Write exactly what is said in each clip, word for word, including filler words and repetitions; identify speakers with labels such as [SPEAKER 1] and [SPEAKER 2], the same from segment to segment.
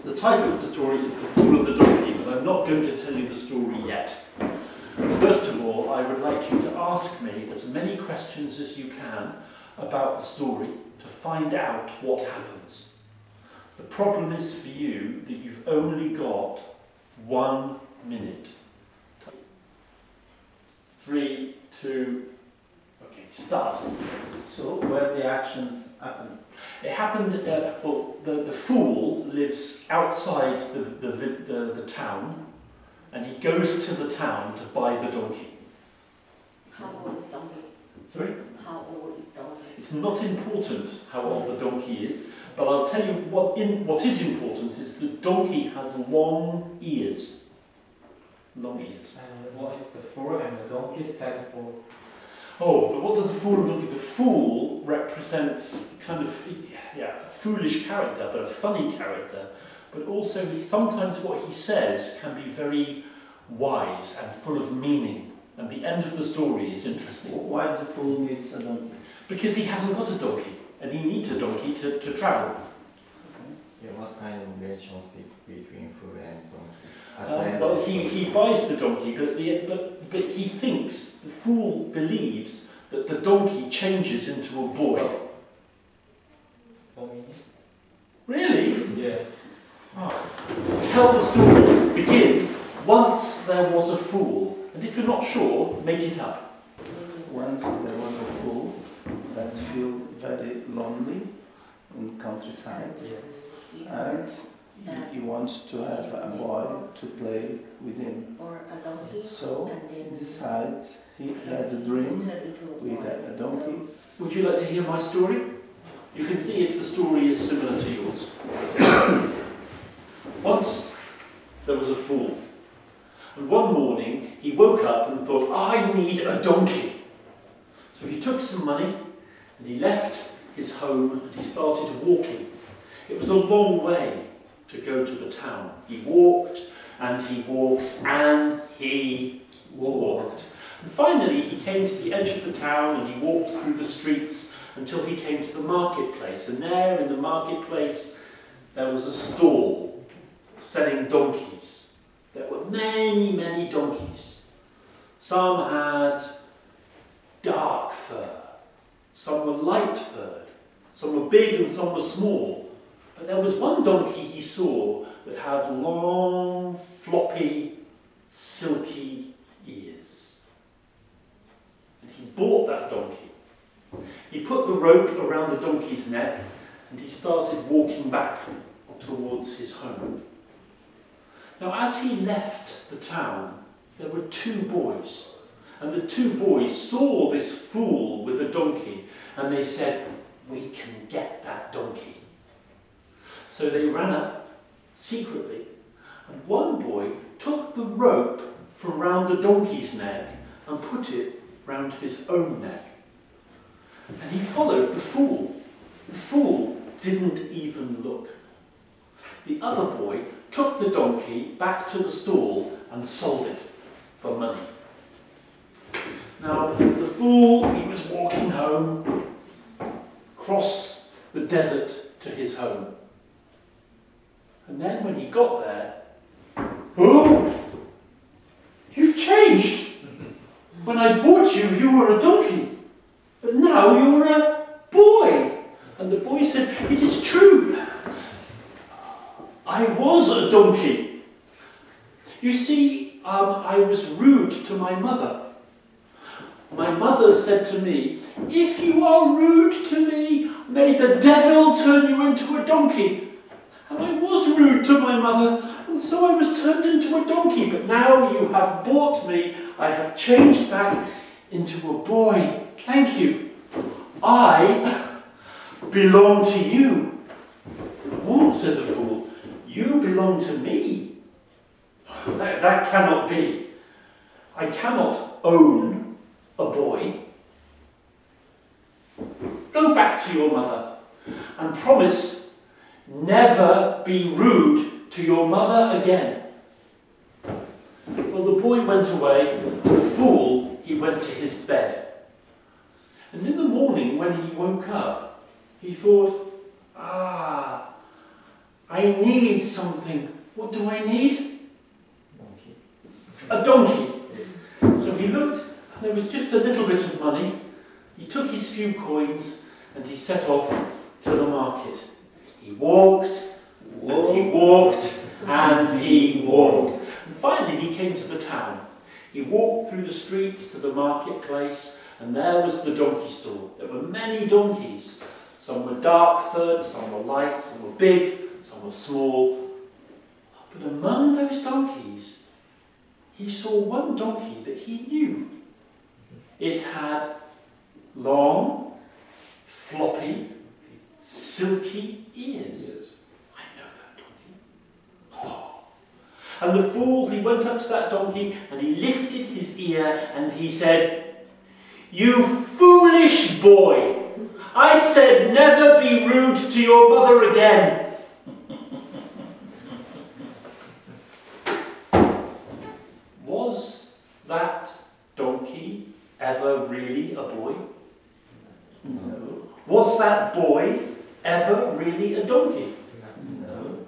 [SPEAKER 1] The title of the story is The Fool and the Donkey, but I'm not going to tell you the story yet. First of all, I would like you to ask me as many questions as you can about the story to find out what happens. The problem is for you that you've only got one minute. Three, two, okay, start.
[SPEAKER 2] So, where the actions happen?
[SPEAKER 1] It happened, uh, well, the, the fool lives outside the, the, the, the town, and he goes to the town to buy the donkey.
[SPEAKER 3] How old is donkey?
[SPEAKER 1] Sorry?
[SPEAKER 3] How old is donkey?
[SPEAKER 1] It's not important how old the donkey is, but I'll tell you what, in, what is important is the donkey has long ears. Long ears.
[SPEAKER 4] And what is the fool and the donkey stand for?
[SPEAKER 1] Oh, but what does the fool and donkey? The fool represents kind of, yeah, a foolish character, but a funny character. But also, he, sometimes what he says can be very wise and full of meaning. And the end of the story is interesting.
[SPEAKER 2] Why the fool needs a donkey?
[SPEAKER 1] Because he hasn't got a donkey, and he needs a donkey to, to travel.
[SPEAKER 5] Yeah, what kind of relationship between fool and donkey?
[SPEAKER 1] Um, well, he, he buys the donkey, but, the, but, but he thinks, the fool believes, that the donkey changes into a boy.
[SPEAKER 4] For me?
[SPEAKER 1] Really?
[SPEAKER 4] Yeah.
[SPEAKER 1] Oh. Tell the story. Begin. Once there was a fool, and if you're not sure, make it up.
[SPEAKER 2] Once there was a fool that felt very lonely in countryside, and he, he wants to have a boy to play with him.
[SPEAKER 3] Or a donkey.
[SPEAKER 2] So he decides he had a dream with a, a donkey.
[SPEAKER 1] Would you like to hear my story? You can see if the story is similar to yours. Once there was a fool, and one morning he woke up and thought, I need a donkey. So he took some money and he left his home and he started walking. It was a long way to go to the town. He walked and he walked and he walked. And finally he came to the edge of the town and he walked through the streets until he came to the marketplace. And there in the marketplace there was a stall selling donkeys. There were many, many donkeys. Some had dark fur, some were light furred, some were big and some were small. But there was one donkey he saw that had long, floppy, silky ears. And he bought that donkey. He put the rope around the donkey's neck and he started walking back towards his home. Now, as he left the town, there were two boys. And the two boys saw this fool with a donkey and they said, we can get that donkey. So they ran up secretly, and one boy took the rope from round the donkey's neck and put it round his own neck. And he followed the fool. The fool didn't even look. The other boy took the donkey back to the stall and sold it for money. Now, the fool, he was walking home, across the desert to his home. And then when he got there, oh, you've changed. When I bought you, you were a donkey, but now you're a boy. And the boy said, it is true. I was a donkey. You see, um, I was rude to my mother. My mother said to me, if you are rude to me, may the devil turn you into a donkey. And I was rude to my mother, and so I was turned into a donkey. But now you have bought me, I have changed back into a boy. Thank you. I belong to you. What? Said the fool. You belong to me. That, that cannot be. I cannot own a boy. Go back to your mother and promise never be rude to your mother again. Well, the boy went away. The fool, he went to his bed. And in the morning when he woke up, he thought, ah, I need something. What do I need?
[SPEAKER 5] Donkey.
[SPEAKER 1] A donkey. So he looked, and there was just a little bit of money. He took his few coins and he set off to the market. He walked, and he walked, and he walked. And finally he came to the town. He walked through the streets to the marketplace, and there was the donkey stall. There were many donkeys. Some were dark-furred, some were light, some were big, some were small. But among those donkeys, he saw one donkey that he knew. It had long, floppy, silky ears. I know that donkey. Oh. And the fool, he went up to that donkey and he lifted his ear and he said, "You foolish boy! I said never be rude to your mother again." Was that donkey ever really a boy?
[SPEAKER 2] No.
[SPEAKER 1] Was that boy ever really a donkey?
[SPEAKER 2] No.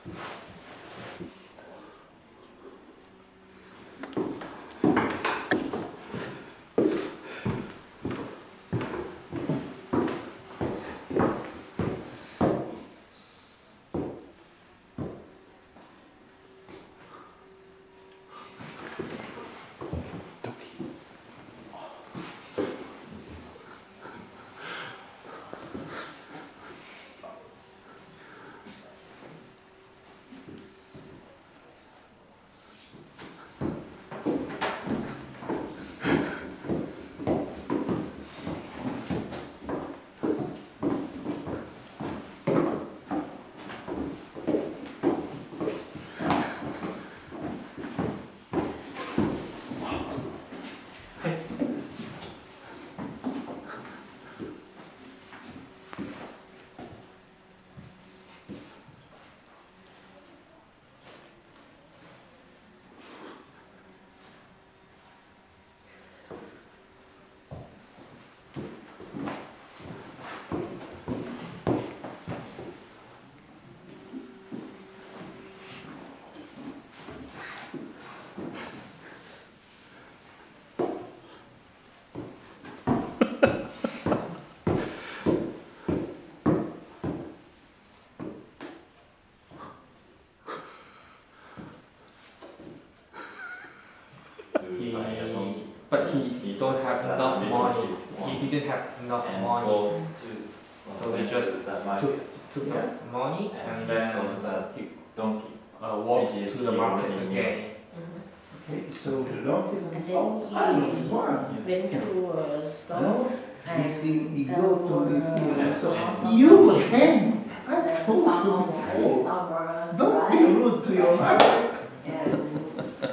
[SPEAKER 4] He,
[SPEAKER 5] Buy a donkey.
[SPEAKER 4] but he, he don't have
[SPEAKER 5] That
[SPEAKER 4] enough
[SPEAKER 5] maybe
[SPEAKER 4] money.
[SPEAKER 5] one.
[SPEAKER 4] He didn't have enough
[SPEAKER 5] And
[SPEAKER 4] money.
[SPEAKER 5] go to
[SPEAKER 4] So he
[SPEAKER 5] went
[SPEAKER 4] just
[SPEAKER 5] to that market.
[SPEAKER 4] Took, took
[SPEAKER 5] Yeah.
[SPEAKER 4] the money
[SPEAKER 5] And,
[SPEAKER 4] and
[SPEAKER 5] he
[SPEAKER 4] then
[SPEAKER 5] saw that pig donkey.
[SPEAKER 4] uh, walked
[SPEAKER 5] which is
[SPEAKER 4] to the
[SPEAKER 5] he
[SPEAKER 4] market
[SPEAKER 5] already knew.
[SPEAKER 4] again.
[SPEAKER 2] Okay, so the dog is
[SPEAKER 3] And
[SPEAKER 2] an
[SPEAKER 3] then
[SPEAKER 2] oh, I know this
[SPEAKER 3] he
[SPEAKER 2] one.
[SPEAKER 3] went to a store
[SPEAKER 2] No,
[SPEAKER 3] and
[SPEAKER 2] He's in, he
[SPEAKER 3] there
[SPEAKER 2] go to
[SPEAKER 3] were
[SPEAKER 2] this ear and so
[SPEAKER 3] some-
[SPEAKER 2] you again. I
[SPEAKER 3] and
[SPEAKER 2] told you
[SPEAKER 3] some were
[SPEAKER 2] before.
[SPEAKER 3] some were
[SPEAKER 2] Don't be
[SPEAKER 3] black
[SPEAKER 2] rude to your mother.
[SPEAKER 3] and